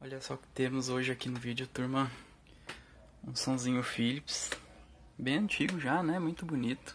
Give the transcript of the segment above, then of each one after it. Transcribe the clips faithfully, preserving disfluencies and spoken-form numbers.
Olha só o que temos hoje aqui no vídeo, turma. Um sonzinho Philips. Bem antigo já, né? Muito bonito.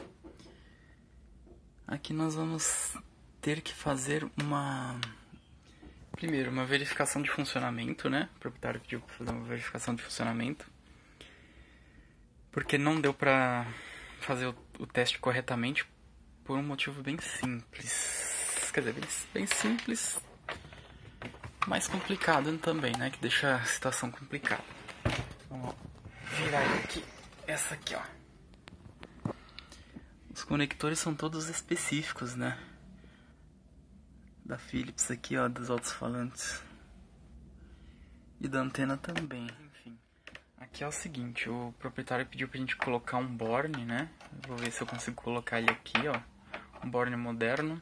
Aqui nós vamos ter que fazer uma... Primeiro, uma verificação de funcionamento, né? O proprietário pediu para fazer uma verificação de funcionamento. Porque não deu pra fazer o, o teste corretamente por um motivo bem simples. Quer dizer, bem, bem simples... mais complicado também, né? Que deixa a situação complicada. Vamos virar aqui. Essa aqui, ó. Os conectores são todos específicos, né? Da Philips aqui, ó. Dos alto-falantes. E da antena também. Enfim. Aqui é o seguinte. O proprietário pediu pra gente colocar um Borne, né? Vou ver se eu consigo colocar ele aqui, ó. Um Borne moderno.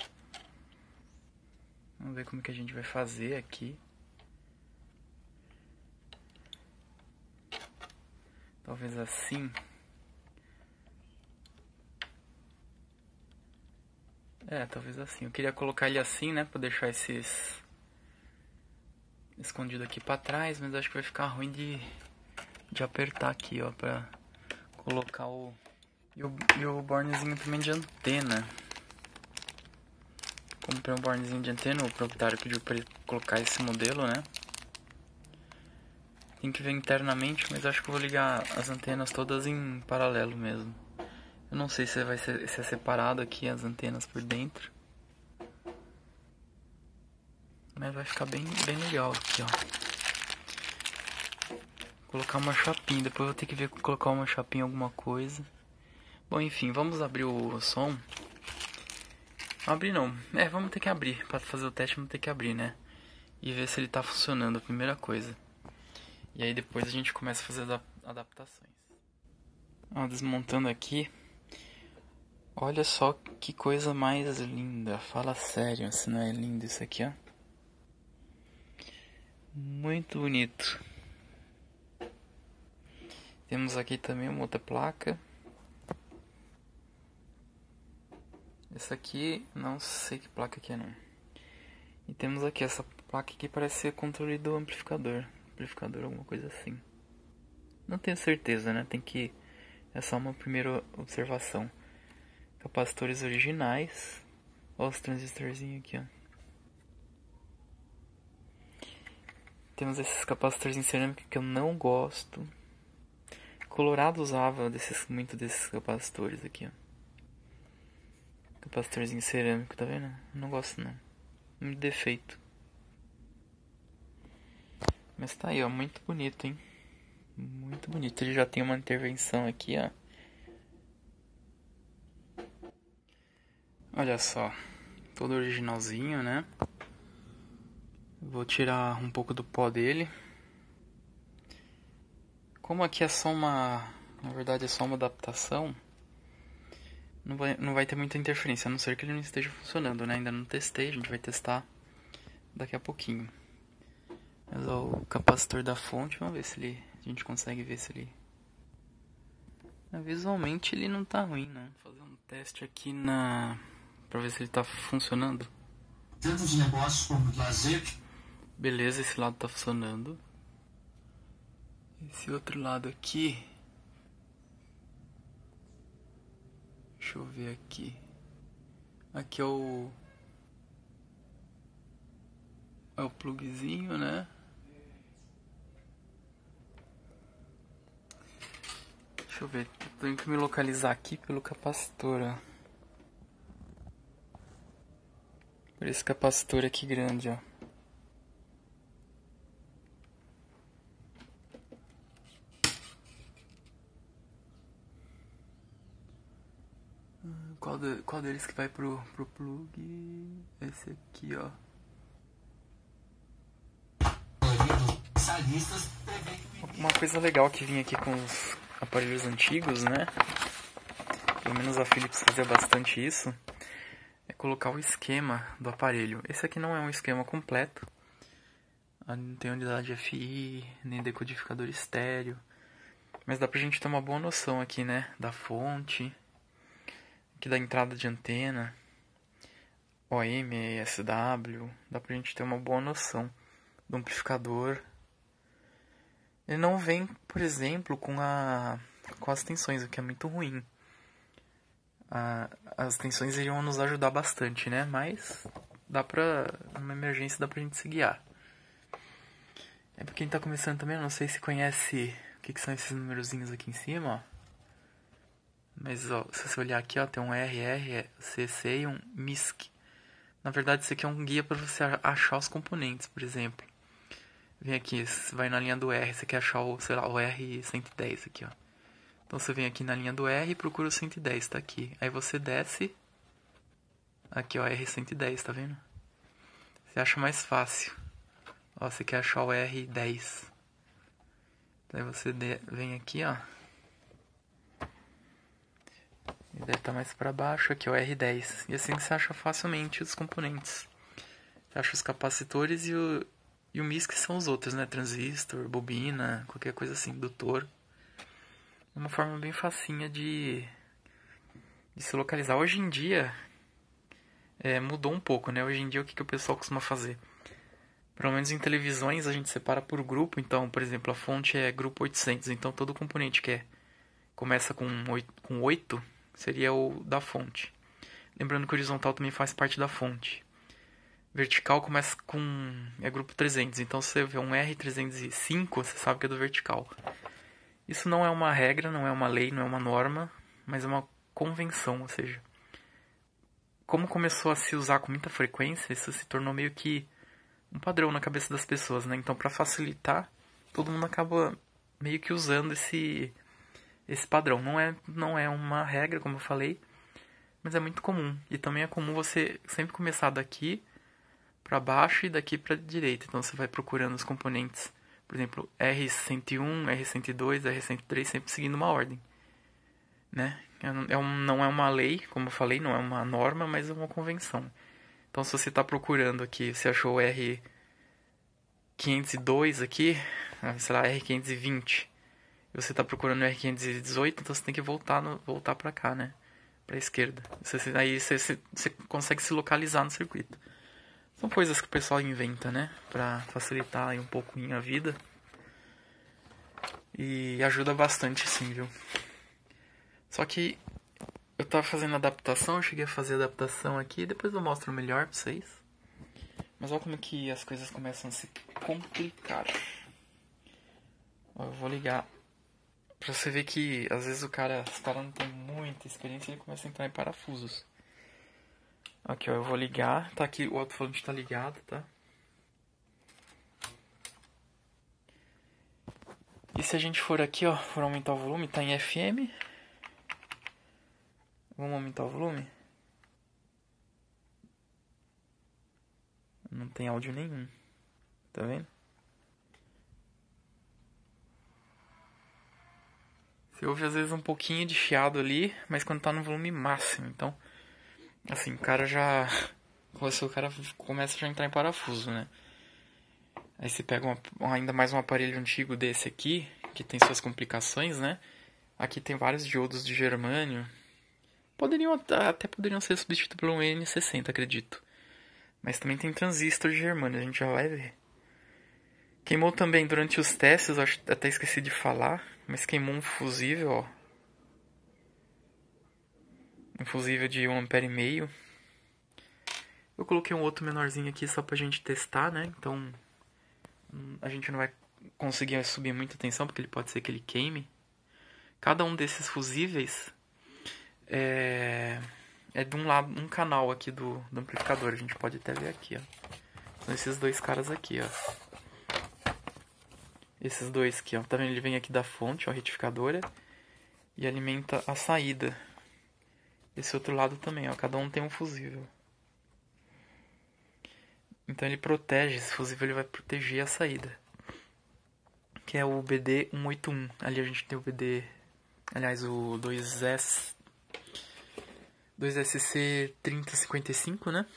Vamos ver como que a gente vai fazer aqui. Talvez assim. É, talvez assim. Eu queria colocar ele assim, né? Pra deixar esses... escondido aqui pra trás. Mas acho que vai ficar ruim de... de apertar aqui, ó. Pra colocar o... E o, e o bornezinho também de antena. Comprei um bornezinho de antena, o proprietário pediu para ele colocar esse modelo, né? Tem que ver internamente, mas acho que eu vou ligar as antenas todas em paralelo mesmo. Eu não sei se vai ser, se é separado aqui as antenas por dentro. Mas vai ficar bem, bem legal aqui, ó. Colocar uma chapinha, depois eu vou ter que ver colocar uma chapinha em alguma coisa. Bom, enfim, vamos abrir o som. Abrir não, é, vamos ter que abrir, para fazer o teste vamos ter que abrir, né? E ver se ele tá funcionando, a primeira coisa. E aí depois a gente começa a fazer as adaptações. Ó, desmontando aqui. Olha só que coisa mais linda, fala sério, se não é lindo isso aqui, ó. Muito bonito. Temos aqui também uma outra placa. Essa aqui, não sei que placa que é não. E temos aqui essa placa que parece ser controle do amplificador. Amplificador, alguma coisa assim. Não tenho certeza, né? Tem que... É só uma primeira observação. Capacitores originais. Olha os transistorzinhos aqui, ó. Temos esses capacitores em cerâmica que eu não gosto. Colorado usava desses, muito desses capacitores aqui, ó. Capacitorzinho cerâmico, tá vendo? Não gosto não. Um defeito. Mas tá aí, ó. Muito bonito, hein? Muito bonito. Ele já tem uma intervenção aqui, ó. Olha só. Todo originalzinho, né? Vou tirar um pouco do pó dele. Como aqui é só uma... Na verdade é só uma adaptação... Não vai, não vai ter muita interferência, a não ser que ele não esteja funcionando, né? Ainda não testei, a gente vai testar daqui a pouquinho. Mas ó, o capacitor da fonte, vamos ver se ele... A gente consegue ver se ele... Visualmente ele não tá ruim, não. Vou fazer um teste aqui na... Pra ver se ele tá funcionando. Tanto de negócios como de lazer. Beleza, esse lado tá funcionando. Esse outro lado aqui... Deixa eu ver aqui. Aqui é o... É o plugzinho, né? Deixa eu ver. Eu tenho que me localizar aqui pelo capacitor, ó. Por esse capacitor aqui grande, ó. Qual, de, qual deles que vai pro, pro plug? Esse aqui, ó. Uma coisa legal que vinha aqui com os aparelhos antigos, né? Pelo menos a Philips fazia bastante isso. É colocar o esquema do aparelho. Esse aqui não é um esquema completo. Não tem unidade F I, nem decodificador estéreo. Mas dá pra gente ter uma boa noção aqui, né? Da fonte. Aqui da entrada de antena, O M, S W, dá pra gente ter uma boa noção do amplificador. Ele não vem, por exemplo, com, a, com as tensões, o que é muito ruim. A, as tensões iriam nos ajudar bastante, né? Mas dá pra, numa emergência, dá pra gente se guiar. É pra quem tá começando também, eu não sei se conhece o que, que são esses numerozinhos aqui em cima, ó. Mas, ó, se você olhar aqui, ó, tem um R R C C e um M I S C. Na verdade, isso aqui é um guia para você achar os componentes, por exemplo. Vem aqui, você vai na linha do R, você quer achar o, sei lá, o R cento e dez aqui, ó. Então você vem aqui na linha do R e procura o cento e dez, tá aqui. Aí você desce, aqui, ó, R cento e dez, tá vendo? Você acha mais fácil. Ó, você quer achar o R dez. Aí você de, vem aqui, ó. Ele deve estar mais para baixo, aqui, ó, R dez. E assim você acha facilmente os componentes. Você acha os capacitores e o, e o M I S, que são os outros, né? Transistor, bobina, qualquer coisa assim, indutor. É uma forma bem facinha de, de se localizar. Hoje em dia, é, mudou um pouco, né? Hoje em dia, o que, que o pessoal costuma fazer? Pelo menos em televisões, a gente separa por grupo. Então, por exemplo, a fonte é grupo oitocentos. Então, todo componente que é, começa com oito, seria o da fonte. Lembrando que o horizontal também faz parte da fonte. Vertical começa com... é grupo trezentos. Então, se você vê um R trezentos e cinco, você sabe que é do vertical. Isso não é uma regra, não é uma lei, não é uma norma, mas é uma convenção. Ou seja, como começou a se usar com muita frequência, isso se tornou meio que um padrão na cabeça das pessoas, né? Então, para facilitar, todo mundo acaba meio que usando esse... esse padrão. Não é, não é uma regra, como eu falei, mas é muito comum. E também é comum você sempre começar daqui para baixo e daqui para direita. Então você vai procurando os componentes, por exemplo, R cento e um, R cento e dois, R cento e três, sempre seguindo uma ordem, né? É um, não é uma lei, como eu falei, não é uma norma, mas é uma convenção. Então se você está procurando aqui, você achou o R quinhentos e dois aqui, sei lá, R quinhentos e vinte... você está procurando o R quinhentos e dezoito, então você tem que voltar, no, voltar para cá, né? Para a esquerda. Você, aí você, você, você consegue se localizar no circuito. São coisas que o pessoal inventa, né? Para facilitar aí um pouquinho a vida. E ajuda bastante, sim, viu? Só que eu tava fazendo adaptação, eu cheguei a fazer adaptação aqui, depois eu mostro melhor para vocês. Mas olha como que as coisas começam a se complicar. Ó, eu vou ligar... Pra você ver que, às vezes, o cara, se o cara não tem muita experiência, ele começa a entrar em parafusos. Aqui, ó, eu vou ligar. Tá aqui, o alto-falante tá ligado, tá? E se a gente for aqui, ó, for aumentar o volume, tá em F M. Vamos aumentar o volume? Não tem áudio nenhum. Tá vendo? Você ouve às vezes um pouquinho de chiado ali, mas quando tá no volume máximo. Então, assim, o cara já... o cara começa já a entrar em parafuso, né? Aí você pega uma, ainda mais um aparelho antigo desse aqui, que tem suas complicações, né? Aqui tem vários diodos de germânio. Poderiam, até poderiam ser substituídos pelo N sessenta, acredito. Mas também tem transistor de germânio, a gente já vai ver. Queimou também durante os testes, acho, até esqueci de falar, mas queimou um fusível, ó. Um fusível de um ampere e meio. Eu coloquei um outro menorzinho aqui só pra gente testar, né? Então, a gente não vai conseguir subir muita tensão, porque ele pode ser que ele queime. Cada um desses fusíveis é, é de um lado, um canal aqui do, do amplificador. A gente pode até ver aqui, ó. São esses dois caras aqui, ó. Esses dois aqui, ó. Tá vendo? Ele vem aqui da fonte, ó, a retificadora. E alimenta a saída. Esse outro lado também, ó. Cada um tem um fusível. Então ele protege, esse fusível ele vai proteger a saída. Que é o B D cento e oitenta e um. Ali a gente tem o B D... Aliás, o dois S... dois S C trinta cinquenta e cinco, né?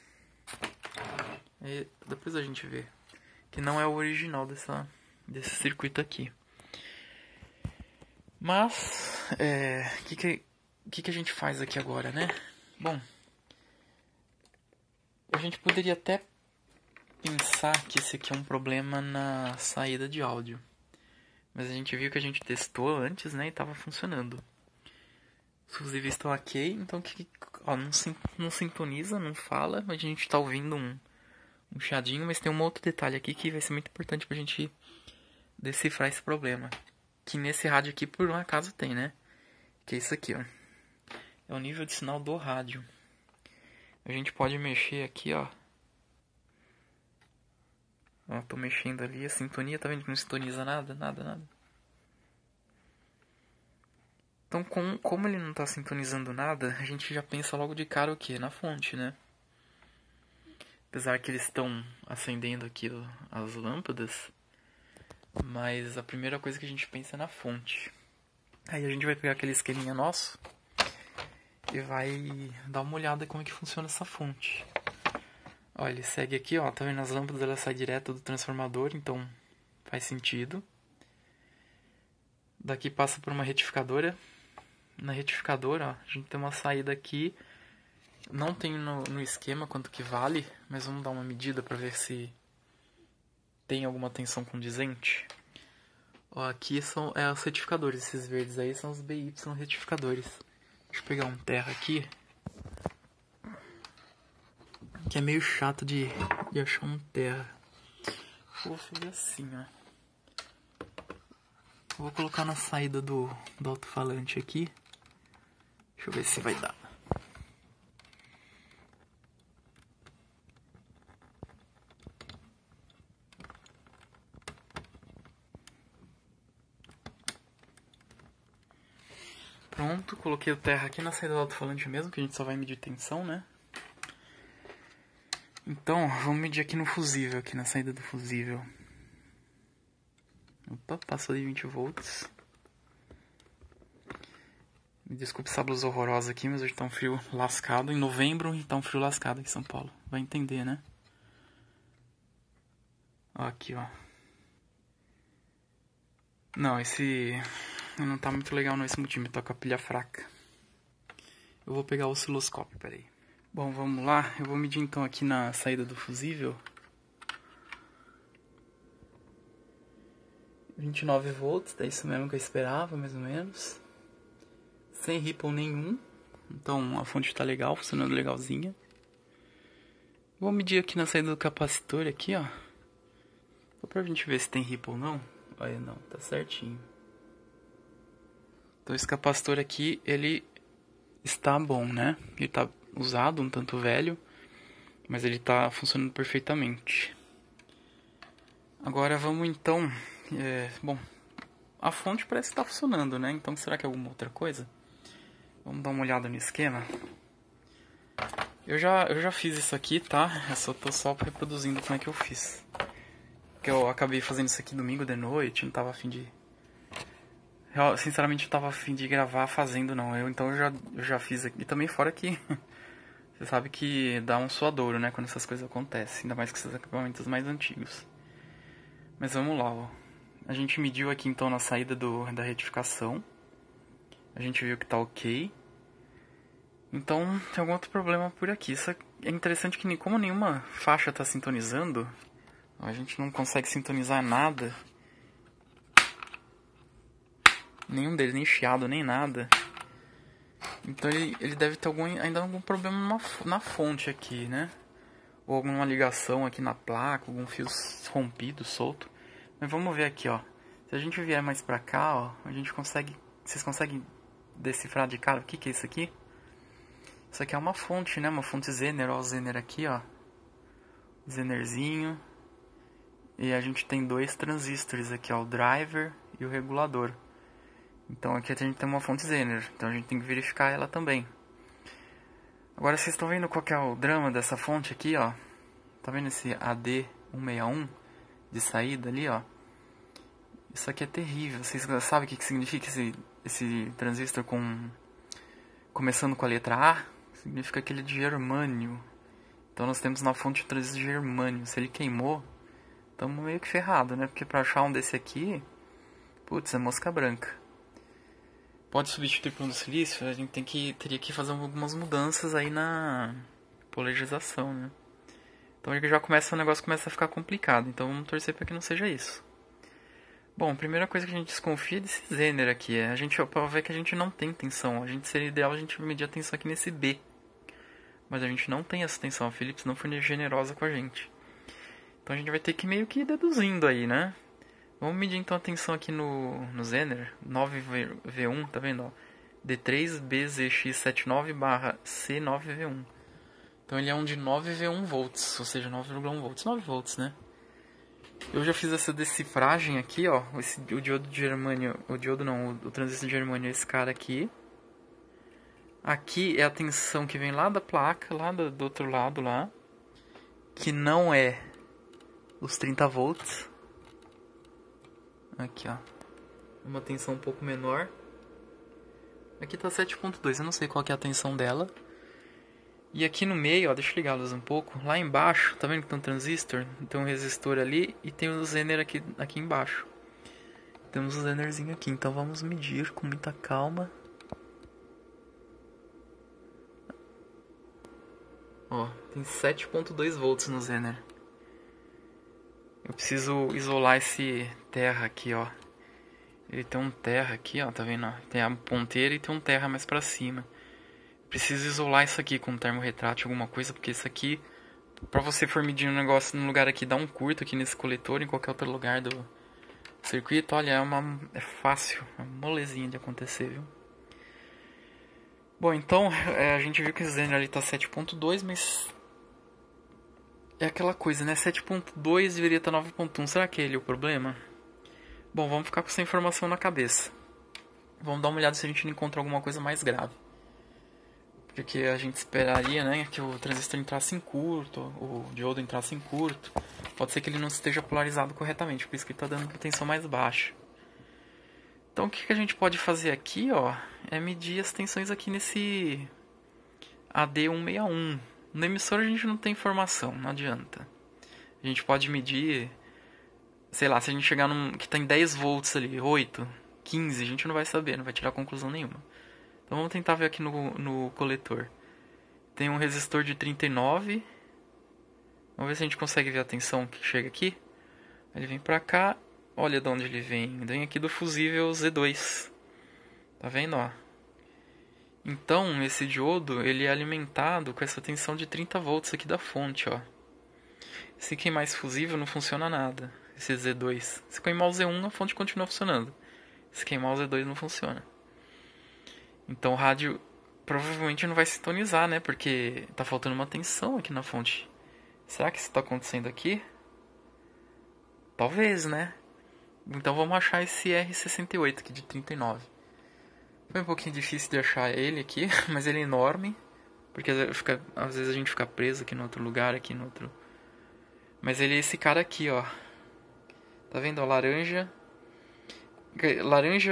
E depois a gente vê. Que não é o original dessa... desse circuito aqui. Mas, é, o que, que, que, que a gente faz aqui agora, né? Bom, a gente poderia até pensar que esse aqui é um problema na saída de áudio. Mas a gente viu que a gente testou antes, né, e tava funcionando. Os fusíveis estão ok, então que, ó, não, não sintoniza, não fala. A gente tá ouvindo um, um chiadinho, mas tem um outro detalhe aqui que vai ser muito importante pra gente decifrar esse problema. Que nesse rádio aqui, por um acaso, tem, né? Que é isso aqui, ó. É o nível de sinal do rádio. A gente pode mexer aqui, ó. Ó, tô mexendo ali, a sintonia, tá vendo que não sintoniza nada, nada, nada. Então, com, como ele não tá sintonizando nada, a gente já pensa logo de cara o quê? Na fonte, né? Apesar que eles estão acendendo aqui as lâmpadas, mas a primeira coisa que a gente pensa é na fonte. Aí a gente vai pegar aquele esqueminha nosso e vai dar uma olhada como é que funciona essa fonte. Ó, ele segue aqui, ó, tá vendo as lâmpadas, ela sai direto do transformador, então faz sentido. Daqui passa por uma retificadora. Na retificadora, ó, a gente tem uma saída aqui. Não tem no, no esquema quanto que vale, mas vamos dar uma medida pra ver se tem alguma tensão condizente. Ó, aqui são é, os retificadores, esses verdes aí são os B Y retificadores. Deixa eu pegar um terra aqui. Que é meio chato de, de achar um terra. Vou fazer assim, ó. Vou colocar na saída do, do alto-falante aqui. Deixa eu ver se vai dar. Pronto, coloquei o terra aqui na saída do alto-falante mesmo, que a gente só vai medir tensão, né? Então, vamos medir aqui no fusível, aqui na saída do fusível. Opa, passou de vinte volts. Me desculpe essa blusa horrorosa aqui, mas hoje tá um frio lascado. Em novembro, e tá um frio lascado aqui em São Paulo. Vai entender, né? Ó, aqui, ó. Não, esse... não tá muito legal não, esse multímetro, tá com a pilha fraca. Eu vou pegar o osciloscópio, peraí. Bom, vamos lá. Eu vou medir então aqui na saída do fusível. vinte e nove volts, é isso mesmo que eu esperava, mais ou menos. Sem ripple nenhum. Então a fonte tá legal, funcionando legalzinha. Vou medir aqui na saída do capacitor aqui, ó. Só pra gente ver se tem ripple ou não. Olha, não, tá certinho. Então esse capacitor aqui, ele está bom, né? Ele tá usado, um tanto velho, mas ele tá funcionando perfeitamente. Agora vamos então... É, bom, a fonte parece que tá funcionando, né? Então será que é alguma outra coisa? Vamos dar uma olhada no esquema. Eu já, eu já fiz isso aqui, tá? Eu só tô só reproduzindo como é que eu fiz. Porque eu acabei fazendo isso aqui domingo de noite, não tava a fim de... Eu, sinceramente, não tava a fim de gravar fazendo, não. Eu, então eu já, eu já fiz aqui. E também fora que... Você sabe que dá um suadouro, né? Quando essas coisas acontecem. Ainda mais com esses equipamentos mais antigos. Mas vamos lá, ó. A gente mediu aqui então na saída do, da retificação. A gente viu que tá ok. Então tem algum outro problema por aqui. Isso é interessante que como nenhuma faixa tá sintonizando, a gente não consegue sintonizar nada. Nenhum deles, nem chiado, nem nada. Então ele, ele deve ter algum, ainda algum problema na, na fonte aqui, né? Ou alguma ligação aqui na placa, algum fio rompido, solto. Mas vamos ver aqui, ó. Se a gente vier mais pra cá, ó, a gente consegue... Vocês conseguem decifrar de cara o que que é isso aqui? Isso aqui é uma fonte, né? Uma fonte Zener, ó, o Zener aqui, ó. Zenerzinho. E a gente tem dois transistores aqui, ó, o driver e o regulador. Então aqui a gente tem uma fonte Zener, então a gente tem que verificar ela também. Agora vocês estão vendo qual que é o drama dessa fonte aqui, ó? Tá vendo esse A D cento e sessenta e um de saída ali, ó? Isso aqui é terrível. Vocês sabem o que, que significa esse, esse transistor com... começando com a letra A? Significa que ele é de germânio. Então nós temos na fonte o transistor de germânio. Se ele queimou, estamos meio que ferrado, né? Porque para achar um desse aqui, putz, é mosca branca. Pode substituir por um do silício, a gente tem que, teria que fazer algumas mudanças aí na polarização, né? Então ele já começa, o negócio começa a ficar complicado. Então vamos torcer para que não seja isso. Bom, a primeira coisa que a gente desconfia é desse Zener aqui. É, a gente pode ver que a gente não tem tensão. A gente seria ideal a gente medir a tensão aqui nesse B. Mas a gente não tem essa tensão. A Philips não foi generosa com a gente. Então a gente vai ter que meio que ir deduzindo aí, né? Vamos medir então a tensão aqui no, no Zener. nove V um, tá vendo? Ó? D três B Z X setenta e nove barra C nove V um. Então ele é um de nove V um volts, ou seja, nove vírgula um volts. nove volts, né? Eu já fiz essa decifragem aqui, ó. Esse, o diodo de germânio. O diodo não, o, o transistor de germânio é esse cara aqui. Aqui é a tensão que vem lá da placa, lá do, do outro lado lá. Que não é os trinta volts. Aqui, ó. Uma tensão um pouco menor. Aqui tá sete ponto dois, eu não sei qual que é a tensão dela. E aqui no meio, ó, deixa eu ligar a luz um pouco. Lá embaixo, tá vendo que tem um transistor? Tem um resistor ali e tem o Zener aqui, aqui embaixo. Temos o Zenerzinho aqui, então vamos medir com muita calma. Ó, tem sete ponto dois volts no Zener. Eu preciso isolar esse terra aqui, ó. Ele tem um terra aqui, ó, tá vendo? Tem a ponteira e tem um terra mais pra cima. Preciso isolar isso aqui com um termorretrátil, alguma coisa, porque isso aqui, pra você for medir um negócio num lugar aqui, dá um curto aqui nesse coletor, em qualquer outro lugar do circuito, olha, é, uma, é fácil, é uma molezinha de acontecer, viu? Bom, então, é, a gente viu que o Zener ali tá sete ponto dois, mas é aquela coisa, né? sete ponto dois deveria estar nove ponto um, será que é ele o problema? Bom, vamos ficar com essa informação na cabeça. Vamos dar uma olhada se a gente não encontra alguma coisa mais grave. Porque a gente esperaria, né, que o transistor entrasse em curto, o diodo entrasse em curto. Pode ser que ele não esteja polarizado corretamente, por isso que ele está dando uma tensão mais baixa. Então o que, que a gente pode fazer aqui, ó, é medir as tensões aqui nesse A D cento e sessenta e um. No emissor a gente não tem informação, não adianta. A gente pode medir, sei lá, se a gente chegar num que tem dez volts ali, oito, quinze, a gente não vai saber, não vai tirar conclusão nenhuma. Então vamos tentar ver aqui no, no coletor. Tem um resistor de trinta e nove. Vamos ver se a gente consegue ver a tensão que chega aqui. Ele vem pra cá. Olha de onde ele vem. Ele vem aqui do fusível Z dois. Tá vendo, ó? Então esse diodo ele é alimentado com essa tensão de trinta volts aqui da fonte, ó. Se queimar esse fusível não funciona nada. Esse Z dois. Se queimar o Z um a fonte continua funcionando. Se queimar o Z dois não funciona. Então o rádio provavelmente não vai sintonizar, né? Porque tá faltando uma tensão aqui na fonte. Será que isso tá acontecendo aqui? Talvez, né? Então vamos achar esse R sessenta e oito aqui de trinta e nove. Foi um pouquinho difícil de achar ele aqui, mas ele é enorme. Porque fica, às vezes a gente fica preso aqui no outro lugar, aqui no outro... Mas ele é esse cara aqui, ó. Tá vendo? A laranja... Laranja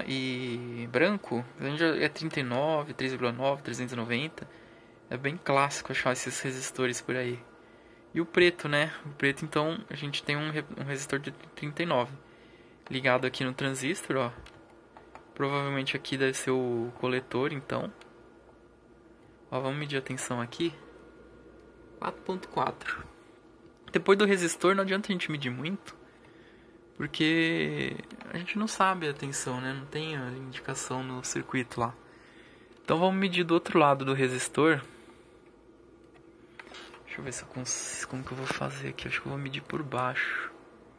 e branco, laranja é trinta e nove, três vírgula nove, trezentos e noventa. É bem clássico achar esses resistores por aí. E o preto, né? O preto, então, a gente tem um, um resistor de trinta e nove. Ligado aqui no transistor, ó. Provavelmente aqui deve ser o coletor, então. Ó, vamos medir a tensão aqui. quatro ponto quatro. Depois do resistor não adianta a gente medir muito. Porque a gente não sabe a tensão, né? Não tem a indicação no circuito lá. Então vamos medir do outro lado do resistor. Deixa eu ver se eu consigo, como que eu vou fazer aqui. Acho que eu vou medir por baixo.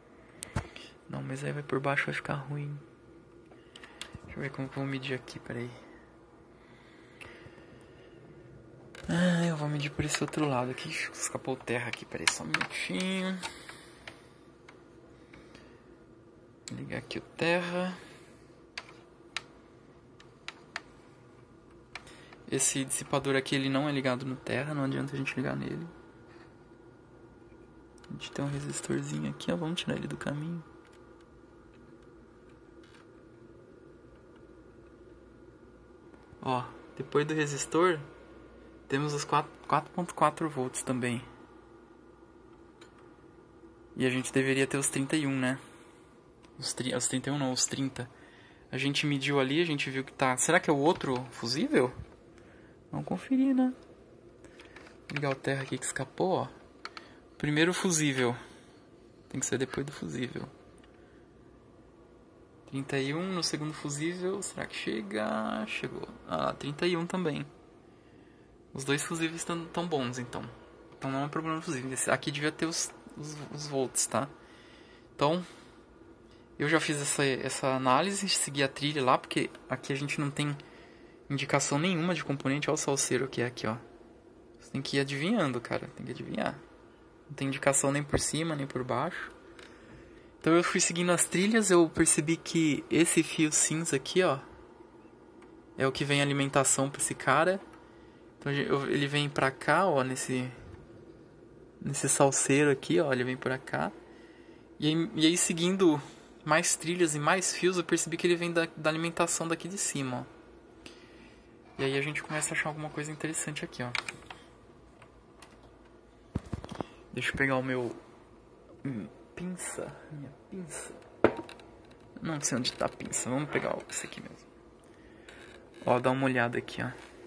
Não, mas aí vai por baixo vai ficar ruim. Deixa eu ver como que eu vou medir aqui, peraí. Ah, eu vou medir por esse outro lado aqui. Escapou terra aqui, peraí, só um minutinho. Ligar aqui o terra. Esse dissipador aqui ele não é ligado no terra, não adianta a gente ligar nele. A gente tem um resistorzinho aqui, ó, vamos tirar ele do caminho. Ó, depois do resistor temos os quatro ponto quatro volts também. E a gente deveria ter os trinta e um, né? Os, tri... os trinta e um não, os trinta. A gente mediu ali, a gente viu que tá... Será que é o outro fusível? Vamos conferir, né? Vou ligar o terra aqui que escapou, ó. primeiro fusível. Tem que ser depois do fusível. trinta e um no segundo fusível. Será que chega? Chegou. Ah, trinta e um também. Os dois fusíveis estão tão bons, então. Então não é um problema fusível. Esse aqui devia ter os, os, os volts, tá? Então, eu já fiz essa, essa análise. Segui a trilha lá, porque aqui a gente não tem indicação nenhuma de componente. Olha o salseiro que é aqui, ó. Você tem que ir adivinhando, cara. Tem que adivinhar. Não tem indicação nem por cima, nem por baixo. Então eu fui seguindo as trilhas. Eu percebi que esse fio cinza aqui, ó, é o que vem alimentação para esse cara. Então ele vem pra cá, ó, nesse nesse salseiro aqui, ó, ele vem pra cá. E aí, e aí seguindo mais trilhas e mais fios, eu percebi que ele vem da, da alimentação daqui de cima, ó. E aí a gente começa a achar alguma coisa interessante aqui, ó. Deixa eu pegar o meu hum, pinça, minha pinça. Não sei onde tá a pinça. Vamos pegar esse aqui mesmo. Ó, dá uma olhada aqui, ó.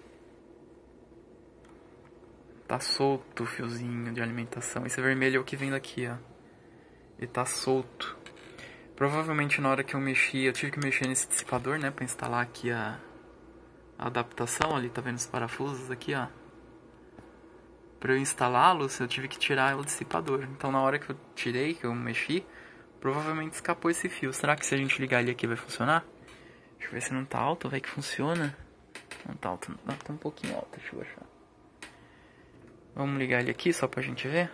Tá solto o fiozinho de alimentação. Esse vermelho é o que vem daqui, ó. Ele tá solto. Provavelmente na hora que eu mexi, eu tive que mexer nesse dissipador, né, pra instalar aqui a, a adaptação. Ali, tá vendo os parafusos aqui, ó. Para eu instalá-los, eu tive que tirar o dissipador. Então na hora que eu tirei, que eu mexi, provavelmente escapou esse fio. Será que se a gente ligar ele aqui vai funcionar? Deixa eu ver se não tá alto, vai que funciona. Não tá alto, não, tá um pouquinho alto, deixa eu achar. Vamos ligar ele aqui só pra gente ver.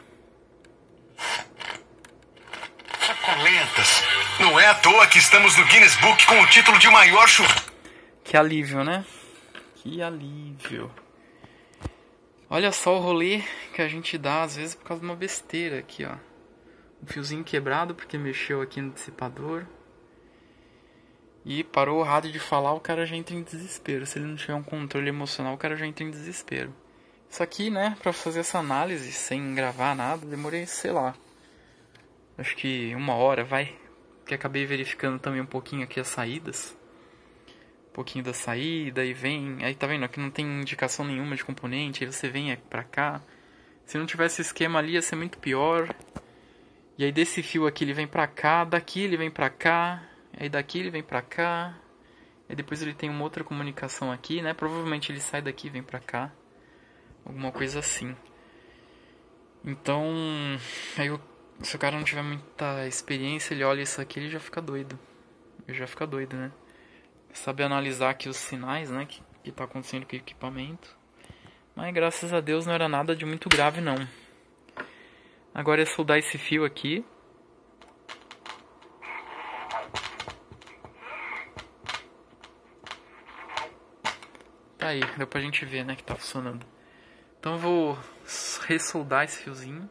Sacolentas. Não é à toa que estamos no Guinness Book com o título de maior chuva. Que alívio, né? Que alívio. Olha só o rolê que a gente dá, às vezes, por causa de uma besteira aqui, ó. Um fiozinho quebrado, porque mexeu aqui no dissipador. E parou o rádio de falar, o cara já entra em desespero. Se ele não tiver um controle emocional, o cara já entra em desespero. Isso aqui, né, pra fazer essa análise, sem gravar nada, demorei, sei lá, acho que uma hora, vai. Que acabei verificando também um pouquinho aqui as saídas. Um pouquinho da saída e vem... Aí tá vendo? Aqui não tem indicação nenhuma de componente. Aí você vem pra cá. Se não tivesse esquema ali ia ser muito pior. E aí desse fio aqui ele vem pra cá. Daqui ele vem pra cá. Aí daqui ele vem pra cá. Aí depois ele tem uma outra comunicação aqui, né? Provavelmente ele sai daqui e vem pra cá. Alguma coisa assim. Então... Aí o, se o cara não tiver muita experiência, ele olha isso aqui, ele já fica doido. Ele já fica doido, né? Saber analisar aqui os sinais, né, que, que tá acontecendo com o equipamento. Mas graças a Deus não era nada de muito grave, não. Agora é soldar esse fio aqui. Tá aí, deu pra gente ver, né, que tá funcionando. Então eu vou ressoldar esse fiozinho.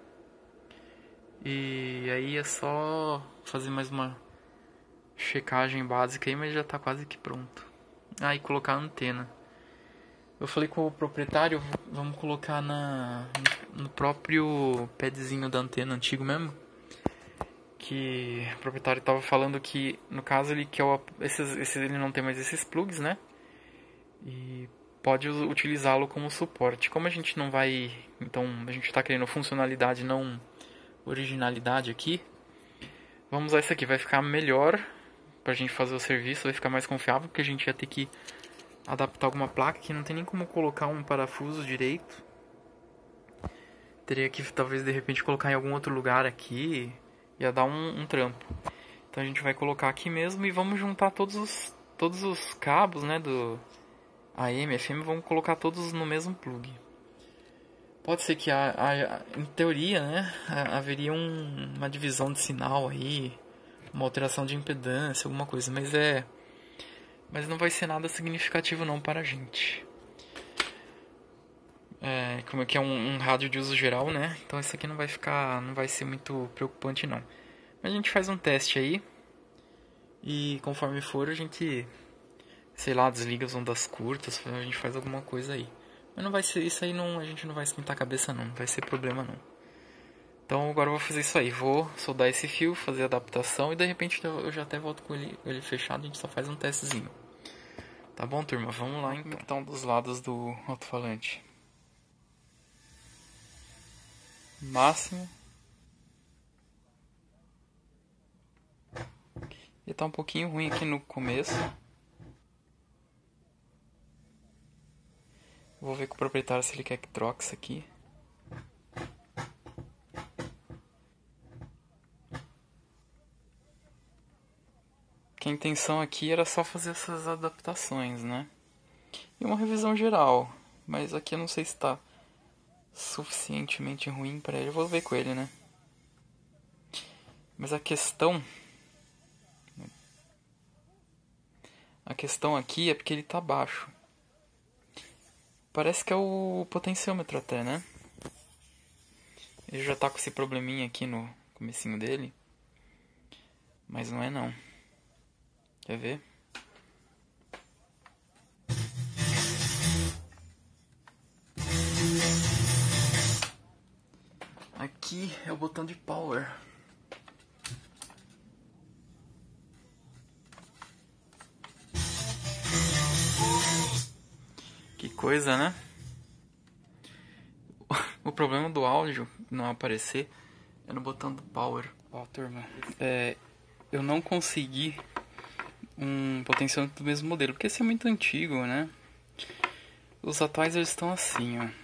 E aí é só fazer mais uma checagem básica aí, mas já tá quase que pronto. Ah, e colocar a antena. Eu falei com o proprietário, vamos colocar na no próprio padzinho da antena antigo mesmo. Que o proprietário tava falando que, no caso, ele quer o, esses, esses, ele não tem mais esses plugs, né? E pode utilizá-lo como suporte. Como a gente não vai... Então, a gente tá querendo funcionalidade, não originalidade aqui. Vamos usar isso aqui, vai ficar melhor pra gente fazer o serviço, vai ficar mais confiável, porque a gente ia ter que adaptar alguma placa que não tem nem como colocar um parafuso direito. Teria que talvez de repente colocar em algum outro lugar aqui, ia dar um, um trampo. Então a gente vai colocar aqui mesmo e vamos juntar todos os, todos os cabos, né, do A M, F M, vamos colocar todos no mesmo plug. Pode ser que, a, a, em teoria, né, haveria um, uma divisão de sinal aí, uma alteração de impedância, alguma coisa, mas é, mas não vai ser nada significativo não para a gente. É, como é que é um, um rádio de uso geral, né? Então isso aqui não vai ficar, não vai ser muito preocupante não. Mas a gente faz um teste aí e conforme for a gente, sei lá, desliga as ondas curtas, a gente faz alguma coisa aí. Mas não vai ser isso aí, não, a gente não vai esquentar a cabeça não, não vai ser problema não. Então agora eu vou fazer isso aí, vou soldar esse fio, fazer a adaptação e de repente eu já até volto com ele, ele fechado, a gente só faz um testezinho. Tá bom, turma? Vamos lá então. Então dos lados do alto-falante. Máximo, Ele tá um pouquinho ruim aqui no começo. Vou ver com o proprietário se ele quer que troque isso aqui. Que a intenção aqui era só fazer essas adaptações, né? E uma revisão geral. Mas aqui eu não sei se tá suficientemente ruim pra ele. Eu vou ver com ele, né? Mas a questão... A questão aqui é porque ele tá baixo. Parece que é o potenciômetro até, né? Ele já tá com esse probleminha aqui no comecinho dele. Mas não é não. Quer ver? Aqui é o botão de power. Que coisa, né? O problema do áudio não aparecer é no botão do power. Ó, turma, é, eu não consegui um potenciômetro do mesmo modelo, porque esse é muito antigo, né? Os atuais eles estão assim, ó.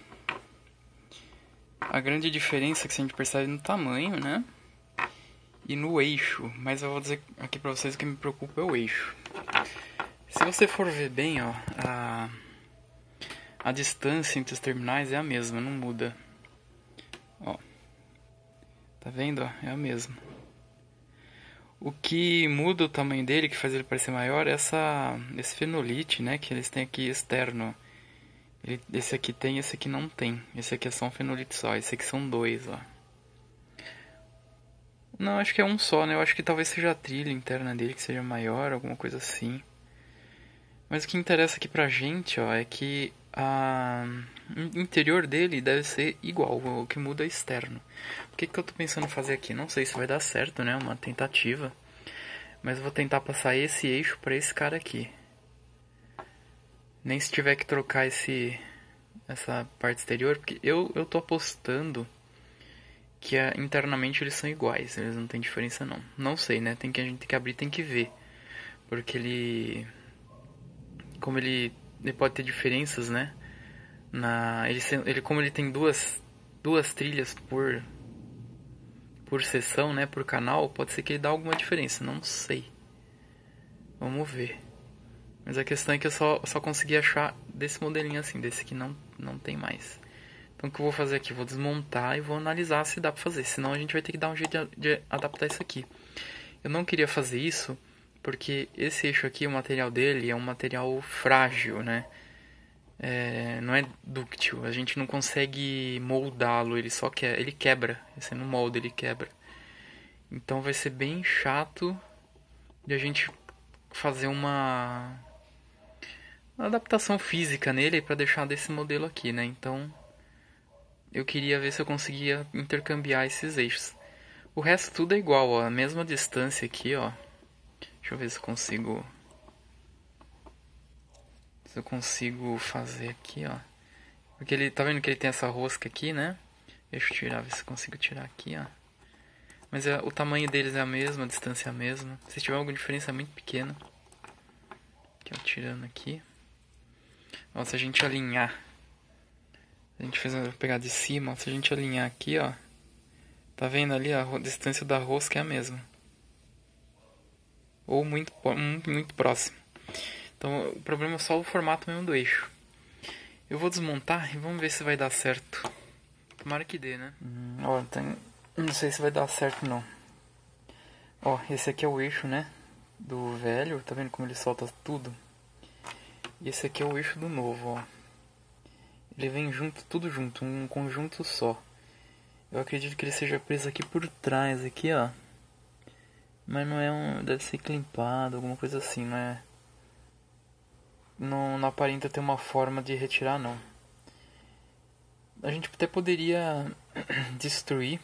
A grande diferença que a gente percebe no tamanho, né? E no eixo. Mas eu vou dizer aqui pra vocês que me preocupa é o eixo. Se você for ver bem, ó, a, a distância entre os terminais é a mesma, não muda. Ó, tá vendo? Ó, é a mesma. O que muda o tamanho dele, que faz ele parecer maior, é essa, esse fenolite, né? Que eles têm aqui externo. Ele, esse aqui tem, esse aqui não tem. Esse aqui é só um fenolite só. Esse aqui são dois, ó. Não, acho que é um só, né? Eu acho que talvez seja a trilha interna dele que seja maior, alguma coisa assim. Mas o que interessa aqui pra gente, ó, é que a... o interior dele deve ser igual. O que muda é externo. O que, que eu tô pensando em fazer aqui? Não sei se vai dar certo, né? Uma tentativa. Mas eu vou tentar passar esse eixo pra esse cara aqui. Nem se tiver que trocar esse, essa parte exterior, porque eu, eu tô apostando que a, internamente eles são iguais, eles não tem diferença não. Não sei, né? Tem que, a gente tem que abrir, tem que ver. Porque ele... Como ele, ele pode ter diferenças, né? Na, ele, ele, como ele tem duas, duas trilhas por, por seção, né? Por canal, pode ser que ele dê alguma diferença, não sei. Vamos ver. Mas a questão é que eu só, só consegui achar desse modelinho assim, desse que não, não tem mais. Então o que eu vou fazer aqui? Vou desmontar e vou analisar se dá pra fazer. Senão a gente vai ter que dar um jeito de, de adaptar isso aqui. Eu não queria fazer isso porque esse eixo aqui, o material dele é um material frágil, né? É, não é dúctil. A gente não consegue moldá-lo, ele só quer, ele quebra. Você não molda, ele quebra. Então vai ser bem chato de a gente fazer uma... uma adaptação física nele para deixar desse modelo aqui, né? Então eu queria ver se eu conseguia intercambiar esses eixos. O resto tudo é igual, ó, a mesma distância aqui, ó. Deixa eu ver se eu consigo se eu consigo fazer aqui, ó. Porque ele tá vendo que ele tem essa rosca aqui, né? Deixa eu tirar, ver se eu consigo tirar aqui, ó. Mas é, o tamanho deles é a mesma, a distância é a mesma. Se tiver alguma diferença é muito pequena. Aqui, ó, tirando aqui. Ó, se a gente alinhar, a gente fez eu pegar de cima, ó, se a gente alinhar aqui, ó, tá vendo ali, ó, a distância da rosca é a mesma. Ou muito, muito próximo. Então o problema é só o formato mesmo do eixo. Eu vou desmontar e vamos ver se vai dar certo. Tomara que dê, né? Hum, ó, tem... não sei se vai dar certo não. Ó, esse aqui é o eixo, né? Do velho, tá vendo como ele solta tudo? E esse aqui é o eixo do novo, ó. Ele vem junto, tudo junto, um conjunto só. Eu acredito que ele seja preso aqui por trás, aqui, ó. Mas não é um... deve ser climpado, alguma coisa assim, não é... Não, não aparenta ter uma forma de retirar, não. A gente até poderia destruir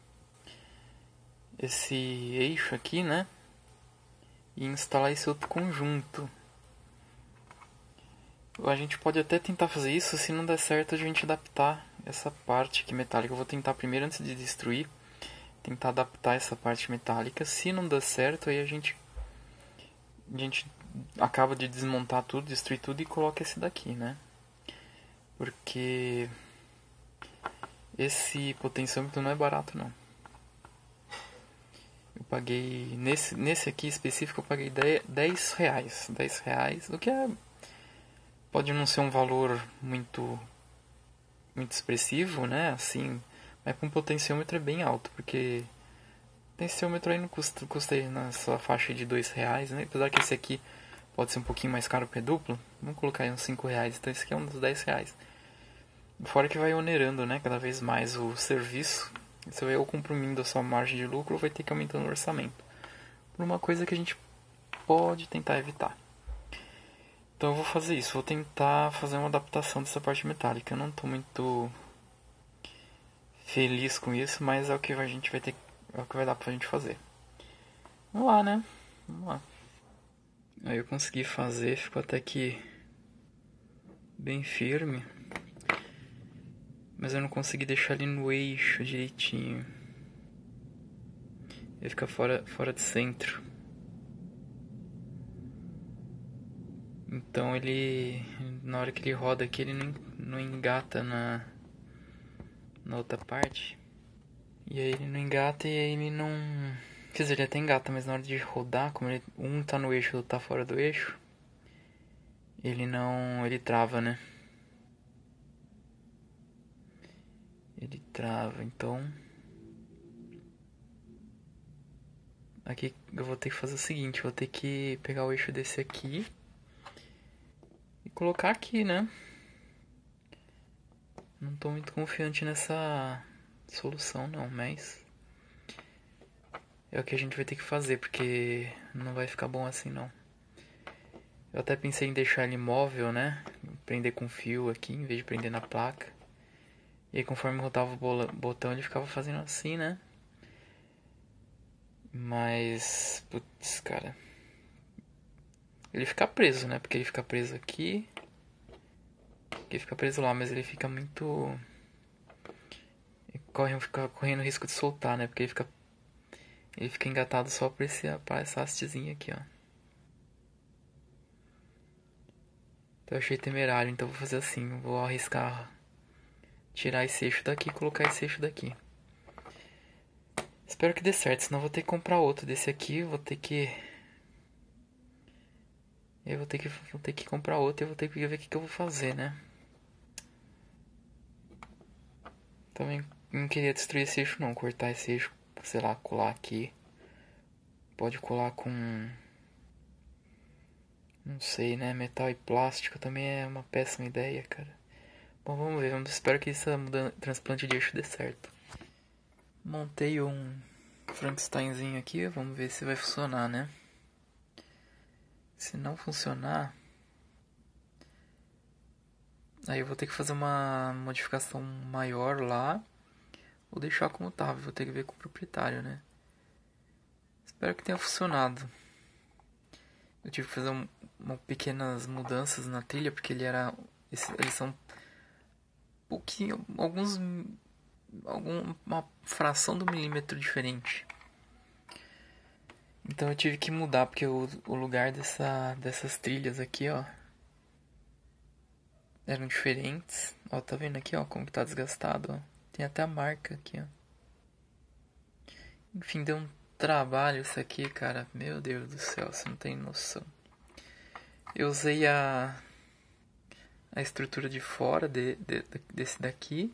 esse eixo aqui, né? E instalar esse outro conjunto. A gente pode até tentar fazer isso. Se não der certo, a gente adaptar essa parte aqui metálica. Eu vou tentar primeiro, antes de destruir, tentar adaptar essa parte metálica. Se não der certo, aí a gente a gente acaba de desmontar tudo, destruir tudo e coloca esse daqui, né? Porque esse potenciômetro não é barato, não. Eu paguei, nesse, nesse aqui específico, eu paguei dez reais. dez reais, o que é, pode não ser um valor muito, muito expressivo, né? Assim, mas com potenciômetro é bem alto, porque potenciômetro aí não custa, custa aí na sua faixa de dois reais, né? Apesar que esse aqui pode ser um pouquinho mais caro porque é duplo, vamos colocar aí uns cinco reais, então esse aqui é um dos dez reais. Fora que vai onerando, né, cada vez mais o serviço. Se eu comprimindo a sua margem de lucro, vai ter que aumentar o orçamento. Por uma coisa que a gente pode tentar evitar. Então eu vou fazer isso, vou tentar fazer uma adaptação dessa parte metálica. Eu não estou muito feliz com isso, mas é o que a gente vai ter, é o que vai dar pra gente fazer. Vamos lá, né? Vamos lá. Aí eu consegui fazer, ficou até que bem firme. Mas eu não consegui deixar ele no eixo direitinho. Ele fica fora, fora de centro. Então ele, na hora que ele roda aqui, ele não, não engata na, na outra parte. E aí ele não engata e aí ele não... Quer dizer, ele até engata, mas na hora de rodar, como ele, um tá no eixo e o outro tá fora do eixo, ele não... ele trava, né? Ele trava, então... Aqui eu vou ter que fazer o seguinte, eu vou ter que pegar o eixo desse aqui e colocar aqui, né? Não tô muito confiante nessa solução não, mas é o que a gente vai ter que fazer, porque não vai ficar bom assim não. Eu até pensei em deixar ele imóvel, né? Prender com fio aqui, em vez de prender na placa. E aí conforme rodava o botão ele ficava fazendo assim, né? Mas, putz, cara, ele fica preso, né? Porque ele fica preso aqui, ele fica preso lá, mas ele fica muito... Ele corre, fica correndo risco de soltar, né? Porque ele fica ele fica engatado só pra, esse, pra essa hastezinha aqui, ó. Então eu achei temerário, então eu vou fazer assim, vou arriscar tirar esse eixo daqui e colocar esse eixo daqui. Espero que dê certo, senão eu vou ter que comprar outro desse aqui, vou ter que... Eu vou ter que, vou ter que comprar outro e eu vou ter que ver o que, que eu vou fazer, né? Também não queria destruir esse eixo não, cortar esse eixo, sei lá, colar aqui. Pode colar com... Não sei, né? Metal e plástico também é uma péssima ideia, cara. Bom, vamos ver, vamos, espero que esse transplante de eixo dê certo. Montei um Frankensteinzinho aqui, vamos ver se vai funcionar, né? Se não funcionar, aí eu vou ter que fazer uma modificação maior lá, ou deixar como tava, vou ter que ver com o proprietário, né? Espero que tenha funcionado. Eu tive que fazer um, uma pequenas mudanças na trilha, porque ele era, eles são um pouquinho, alguns, algum, uma fração do milímetro diferente. Então eu tive que mudar, porque o, o lugar dessa, dessas trilhas aqui, ó, eram diferentes. Ó, tá vendo aqui, ó, como que tá desgastado, ó. Tem até a marca aqui, ó. Enfim, deu um trabalho isso aqui, cara. Meu Deus do céu, você não tem noção. Eu usei a, a estrutura de fora de, de, desse daqui.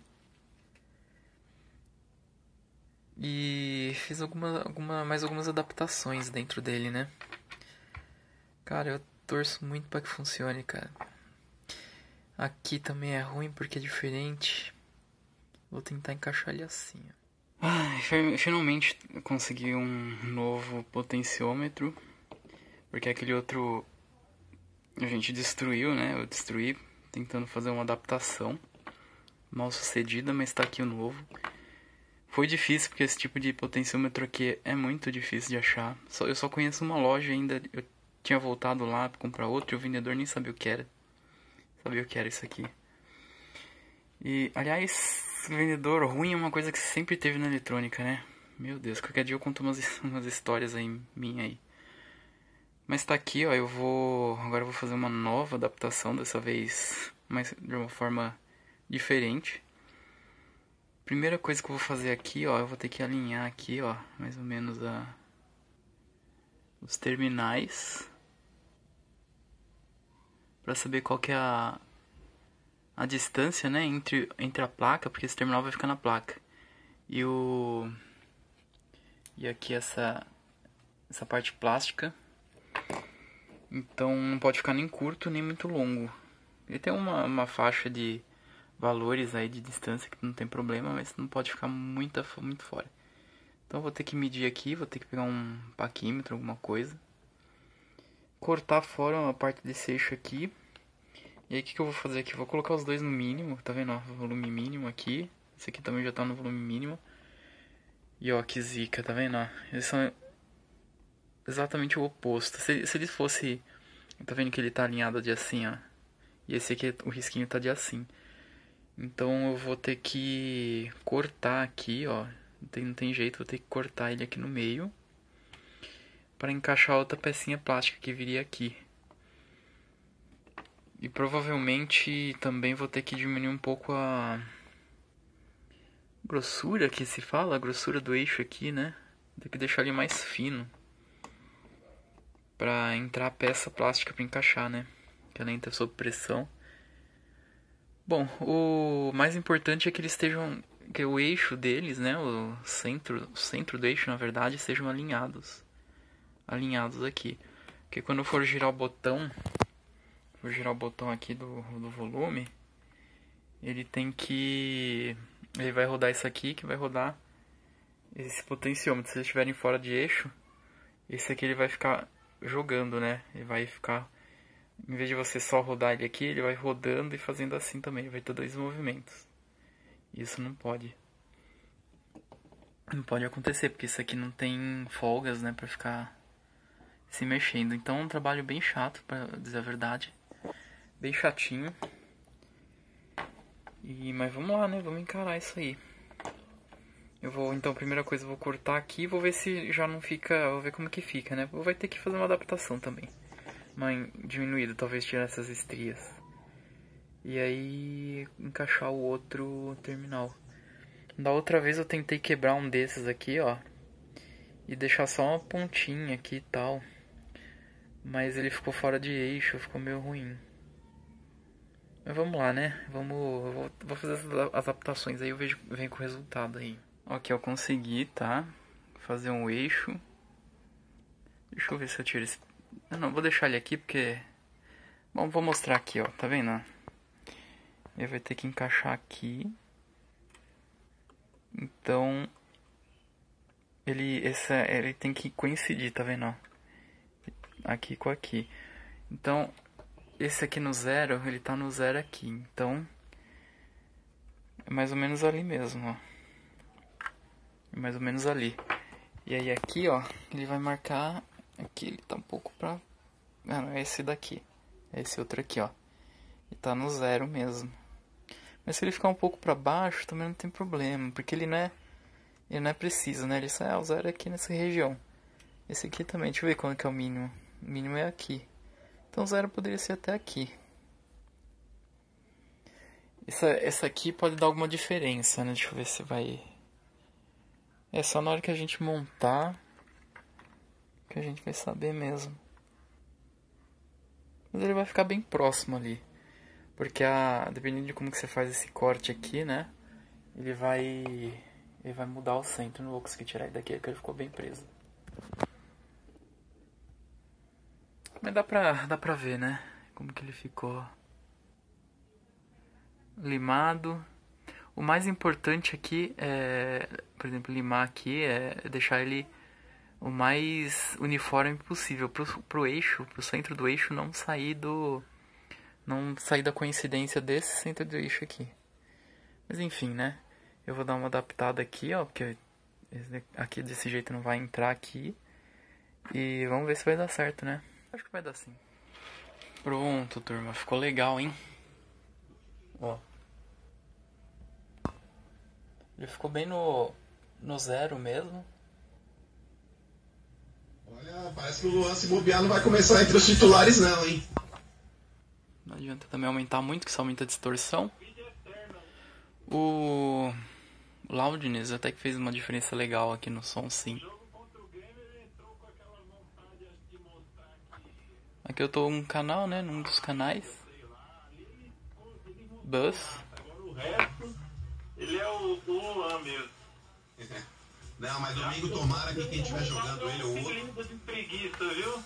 E fiz alguma, alguma, mais algumas adaptações dentro dele, né? Cara, eu torço muito pra que funcione, cara. Aqui também é ruim porque é diferente. Vou tentar encaixar ele assim, ó. Ai, finalmente eu consegui um novo potenciômetro. Porque aquele outro a gente destruiu, né? Eu destruí tentando fazer uma adaptação mal sucedida, mas tá aqui o novo. Foi difícil porque esse tipo de potenciômetro aqui é muito difícil de achar. Só, eu só conheço uma loja ainda. Eu tinha voltado lá pra comprar outro e o vendedor nem sabia o que era. Sabia o que era isso aqui. E, aliás, vendedor ruim é uma coisa que sempre teve na eletrônica, né? Meu Deus, qualquer dia eu conto umas, umas histórias aí, minha aí. Mas tá aqui, ó, eu vou... Agora eu vou fazer uma nova adaptação, dessa vez mas de uma forma diferente. Primeira coisa que eu vou fazer aqui, ó, eu vou ter que alinhar aqui, ó, mais ou menos a... os terminais. Pra saber qual que é a... a distância, né, entre, entre a placa, porque esse terminal vai ficar na placa. E o... E aqui essa... essa parte plástica. Então não pode ficar nem curto nem muito longo. Ele tem uma, uma faixa de valores aí de distância que não tem problema, mas não pode ficar muito, muito fora. Então eu vou ter que medir aqui, vou ter que pegar um paquímetro, alguma coisa. Cortar fora a parte desse eixo aqui. E aí o que, que eu vou fazer aqui? Vou colocar os dois no mínimo, tá vendo? Ó, volume mínimo aqui. Esse aqui também já tá no volume mínimo. E ó, que zica, tá vendo? Ó, eles são exatamente o oposto. Se, se ele fosse... Tá vendo que ele tá alinhado de assim, ó. E esse aqui, o risquinho tá de assim. Então eu vou ter que cortar aqui, ó. Não tem, não tem jeito, vou ter que cortar ele aqui no meio. Para encaixar outra pecinha plástica que viria aqui. E provavelmente também vou ter que diminuir um pouco a... grossura que se fala, a grossura do eixo aqui, né? Tem que deixar ele mais fino. Pra entrar a peça plástica pra encaixar, né? Que ela entra sob pressão. Bom, o mais importante é que eles estejam... que o eixo deles, né? O centro, o centro do eixo, na verdade, sejam alinhados. Alinhados aqui. Porque quando eu for girar o botão... Vou girar o botão aqui do, do volume. Ele tem que... Ele vai rodar isso aqui, que vai rodar esse potenciômetro. Se eles estiverem fora de eixo, esse aqui ele vai ficar... jogando, né? Ele vai ficar, em vez de você só rodar ele aqui, ele vai rodando e fazendo assim também. Vai ter dois movimentos. Isso não pode. Não pode acontecer, porque isso aqui não tem folgas, né? Pra ficar se mexendo. Então é um trabalho bem chato, pra dizer a verdade. Bem chatinho. E, mas vamos lá, né? Vamos encarar isso aí. Eu vou, então, a primeira coisa, eu vou cortar aqui, vou ver se já não fica, vou ver como que fica, né? Vai ter que fazer uma adaptação também. Uma diminuída, talvez tirar essas estrias. E aí, encaixar o outro terminal. Da outra vez eu tentei quebrar um desses aqui, ó. E deixar só uma pontinha aqui e tal. Mas ele ficou fora de eixo, ficou meio ruim. Mas vamos lá, né? Vamos, eu vou, vou fazer as adaptações aí, eu vejo, venho com o resultado aí. Ok, eu consegui, tá? Fazer um eixo. Deixa eu ver se eu tiro esse... Eu não, vou deixar ele aqui porque... Bom, vou mostrar aqui, ó. Tá vendo? Ele vai ter que encaixar aqui. Então... Ele, essa, ele tem que coincidir, tá vendo? Aqui com aqui. Então, esse aqui no zero, ele tá no zero aqui. Então, é mais ou menos ali mesmo, ó. Mais ou menos ali. E aí aqui, ó, ele vai marcar... Aqui ele tá um pouco pra... Ah, não, é esse daqui. É esse outro aqui, ó. Ele tá no zero mesmo. Mas se ele ficar um pouco pra baixo, também não tem problema. Porque ele não é... Ele não é preciso, né? Ele só é o zero aqui nessa região. Esse aqui também, deixa eu ver quando que é o mínimo. O mínimo é aqui. Então o zero poderia ser até aqui. Essa, essa aqui pode dar alguma diferença, né? Deixa eu ver se vai... É só na hora que a gente montar que a gente vai saber mesmo. Mas ele vai ficar bem próximo ali. Porque a, dependendo de como que você faz esse corte aqui, né? Ele vai... Ele vai mudar o centro. Não vou conseguir tirar ele daqui, porque ele ficou bem preso. Mas dá pra, dá pra ver, né? Como que ele ficou limado. O mais importante aqui é, por exemplo, limar aqui é deixar ele o mais uniforme possível pro, pro eixo, pro centro do eixo não sair do não sair da coincidência desse centro do eixo aqui. Mas enfim, né? Eu vou dar uma adaptada aqui, ó, porque aqui desse jeito não vai entrar aqui. E vamos ver se vai dar certo, né? Acho que vai dar sim. Pronto, turma, ficou legal, hein? Ó. Ele ficou bem no, no zero mesmo. Olha, Não, parece que o Luan, se bobear, não vai começar entre os titulares não, hein? Não adianta também aumentar muito, que isso aumenta a distorção. O Loudness até que fez uma diferença legal aqui no som, sim. Aqui eu tô num canal, né? Num dos canais. Buzz. Agora o resto, ele é o, o Luan mesmo. Não, mas domingo tomara que quem estiver jogando ele ou outro... Lindo de preguiça, viu?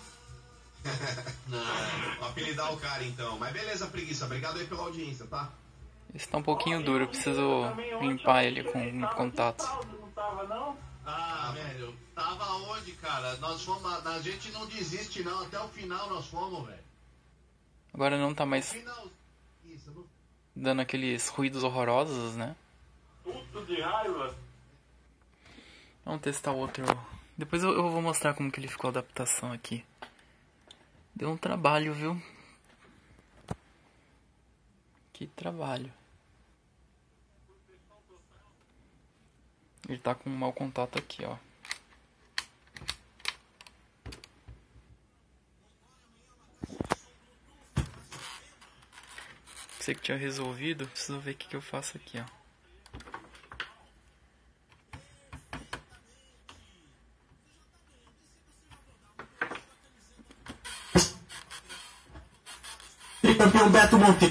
Não, vou apelidar o cara então. Mas beleza, preguiça. Obrigado aí pela audiência, tá? Esse tá um pouquinho duro, eu preciso limpar ele com contato. Não tava, não? Ah, velho, tava onde, cara? Nós fomos, a gente não desiste não, até o final nós fomos, velho. Agora não tá mais Final... Isso, não... dando aqueles ruídos horrorosos, né? Puto de raiva. Vamos testar outro. Depois eu, eu vou mostrar como que ele ficou a adaptação aqui. Deu um trabalho, viu? Que trabalho. Ele tá com um mau contato aqui, ó. Sei que tinha resolvido, preciso ver o que, que eu faço aqui, ó. Campeão Beto Monteiro.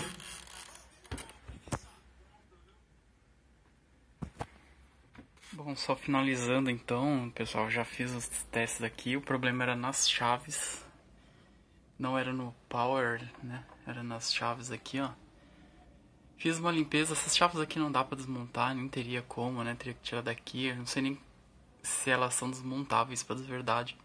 Bom, só finalizando então, pessoal, já fiz os testes aqui. O problema era nas chaves, não era no power, né? Era nas chaves aqui, ó. Fiz uma limpeza. Essas chaves aqui não dá pra desmontar, nem teria como, né? Teria que tirar daqui. Eu não sei nem se elas são desmontáveis, pra dizer a verdade.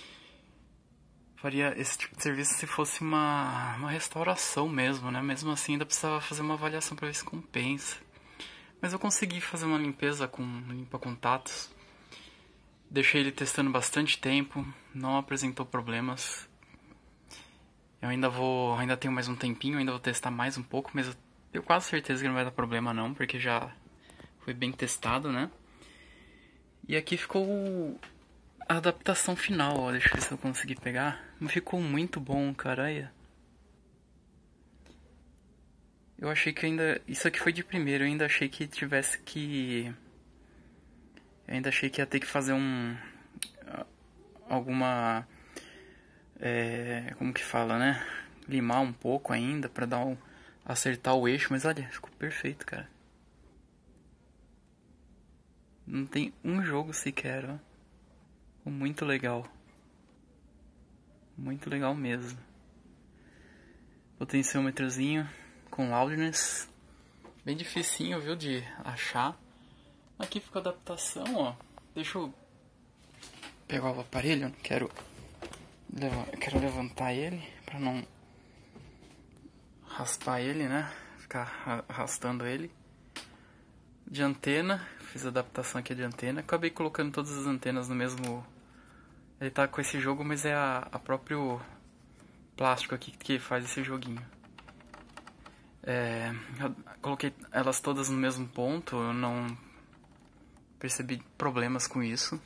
Faria esse tipo de serviço se fosse uma, uma restauração mesmo, né? Mesmo assim ainda precisava fazer uma avaliação pra ver se compensa. Mas eu consegui fazer uma limpeza com limpa-contatos. Deixei ele testando bastante tempo, não apresentou problemas. Eu ainda vou, ainda tenho mais um tempinho, ainda vou testar mais um pouco, mas eu tenho quase certeza que não vai dar problema não, porque já foi bem testado, né? E aqui ficou a adaptação final, ó. Deixa eu ver se eu conseguir pegar. Não ficou muito bom, caralho. Eu achei que ainda... Isso aqui foi de primeiro, eu ainda achei que tivesse que... Eu ainda achei que ia ter que fazer um... Alguma... É... Como que fala, né? Limar um pouco ainda pra dar um... Acertar o eixo, mas olha, ficou perfeito, cara. Não tem um jogo sequer, ó. Ficou muito legal. Muito legal mesmo. Potenciômetrozinho com loudness. Bem dificinho, viu, de achar. Aqui fica a adaptação, ó. Deixa eu pegar o aparelho. Eu não quero, eu quero levantar ele pra não raspar ele, né? Ficar arrastando ele. De antena. Fiz a adaptação aqui de antena. Acabei colocando todas as antenas no mesmo... Ele tá com esse jogo, mas é a, a próprio plástico aqui que faz esse joguinho. É, eu coloquei elas todas no mesmo ponto. Eu não percebi problemas com isso.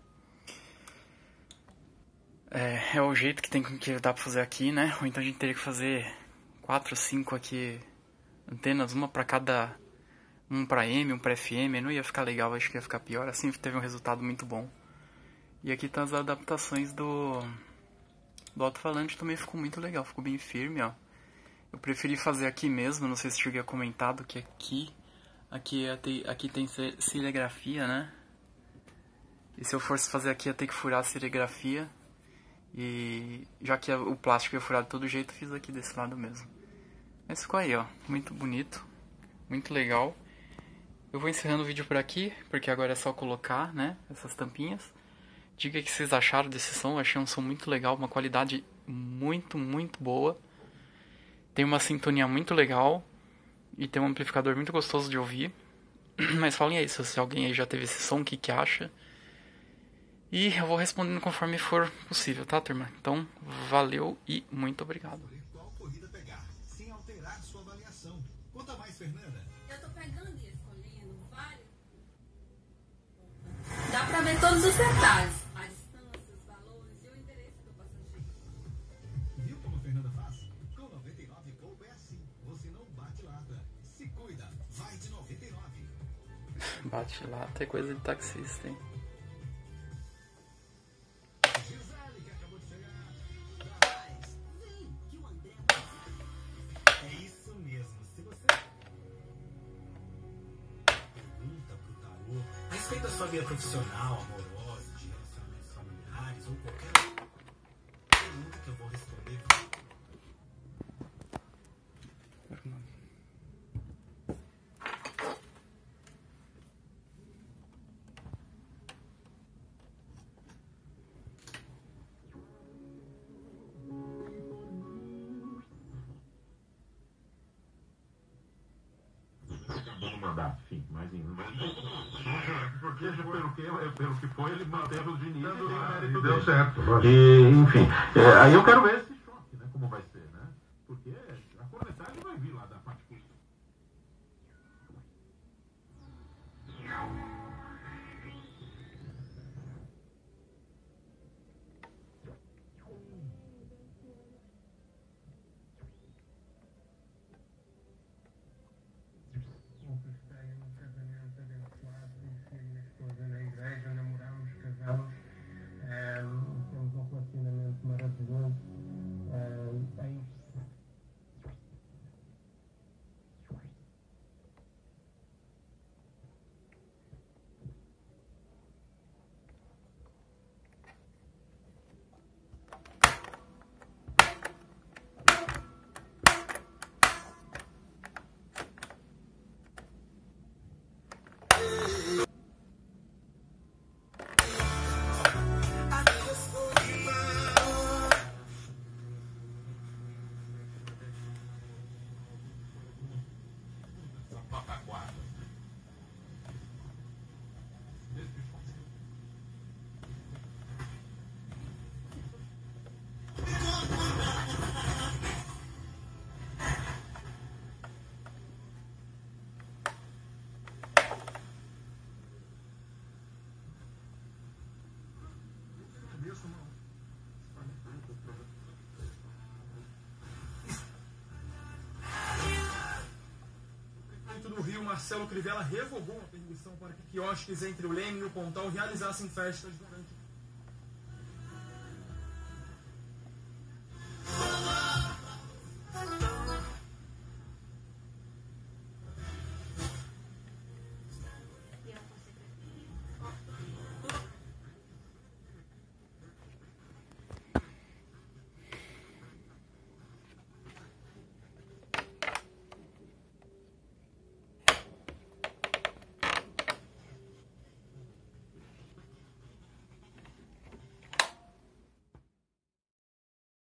É, é o jeito que, tem, que dá pra fazer aqui, né? Ou então a gente teria que fazer quatro, cinco aqui antenas, uma pra cada... Um pra M, um pra F M, não ia ficar legal, acho que ia ficar pior. Assim teve um resultado muito bom. E aqui tá as adaptações do do alto-falante, também ficou muito legal, ficou bem firme, ó. Eu preferi fazer aqui mesmo, não sei se cheguei a comentar, do que aqui. Aqui, aqui tem serigrafia, né? E se eu fosse fazer aqui, ia ter que furar a serigrafia. E já que o plástico ia furar de todo jeito, fiz aqui desse lado mesmo. Mas ficou aí, ó, muito bonito, muito legal. Eu vou encerrando o vídeo por aqui, porque agora é só colocar, né, essas tampinhas. Diga o que vocês acharam desse som, eu achei um som muito legal, uma qualidade muito, muito boa. Tem uma sintonia muito legal e tem um amplificador muito gostoso de ouvir. Mas falem aí, se alguém aí já teve esse som, o que que acha. E eu vou respondendo conforme for possível, tá, turma? Então, valeu e muito obrigado. Qual corrida pegar, sem alterar sua avaliação. Conta mais, Fernanda. Eu tô pegando e escolhendo vários. Dá pra ver todos os detalhes. A distância, os valores e o endereço do Bate lata é coisa de taxista, hein? Gisele, que acabou de chegar. Vem, que o André é isso mesmo. Se você pergunta pro tarô a respeito da sua vida profissional, amorosa, de relacionamentos familiares ou qualquer pergunta que eu vou responder. Vamos mandar, sim, mas em porque pelo que, pelo que foi, ele manteve o Diniz e tem o mérito deu certo. E, enfim, é, aí eu quero ver esse choque, né? Como vai ser, né? Porque a cornetagem vai vir lá da parte política. Conquistei um casamento abençoado, conheci a minha esposa na igreja, namoramos, casamos, um, temos um relacionamento maravilhoso. Um, em... Do Rio, Marcelo Crivella revogou uma permissão para que quiosques entre o Leme e o Pontal realizassem festas.